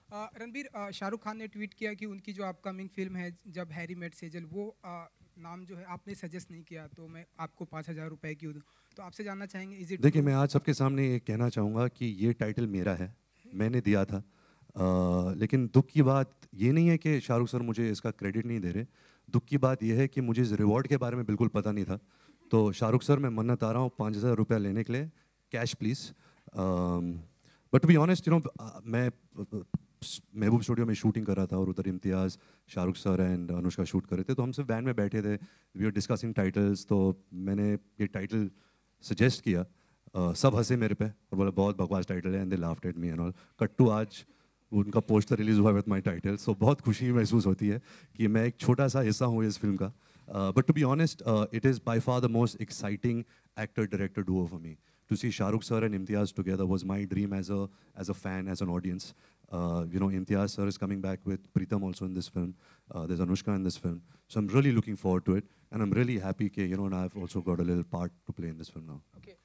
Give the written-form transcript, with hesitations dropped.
रणबीर, शाहरुख खान ने ट्वीट किया कि उनकी जो अपकमिंग फिल्म है जब हैरी मेट सेजल, वो नाम जो है आपने सजेस्ट नहीं किया, तो मैं आपको 5,000 रुपए क्यों दूं? तो आपसे जानना चाहेंगे, इज इट देखिए, ट्रू? मैं आज सबके सामने ये कहना चाहूँगा कि ये टाइटल मेरा है, मैंने दिया था। लेकिन दुख की बात ये नहीं है कि शाहरुख सर मुझे इसका क्रेडिट नहीं दे रहे। दुख की बात यह है कि मुझे इस रिवॉर्ड के बारे में बिल्कुल पता नहीं था। तो शाहरुख सर, मैं मन्नत आ रहा हूँ 5,000 रुपया लेने के लिए, cash please. But to be honest, मैं महबूब स्टूडियो में शूटिंग कर रहा था और उधर Imtiaz, Shahrukh sir and Anushka shoot कर रहे थे, तो हम सब वैन में बैठे थे, वी आर डिस्कसिंग टाइटल्स। तो मैंने ये टाइटल सजेस्ट किया, सब हंसे मेरे पे और बोला बहुत बकवास टाइटल है, and they laughed at me and all. Cut to आज उनका पोस्टर रिलीज हुआ विद माय टाइटल, सो बहुत खुशी महसूस होती है कि मैं एक छोटा सा हिस्सा हूँ इस फिल्म का। But to be honest, it is by far the most exciting actor director duo for me. To see Shahrukh sir and Imtiaz together was my dream as a fan, as an audience. Imtiaz sir is coming back with Pritam also in this film. There's Anushka in this film, so I'm really looking forward to it, and I'm really happy that and I've also got a little part to play in this film now. Okay.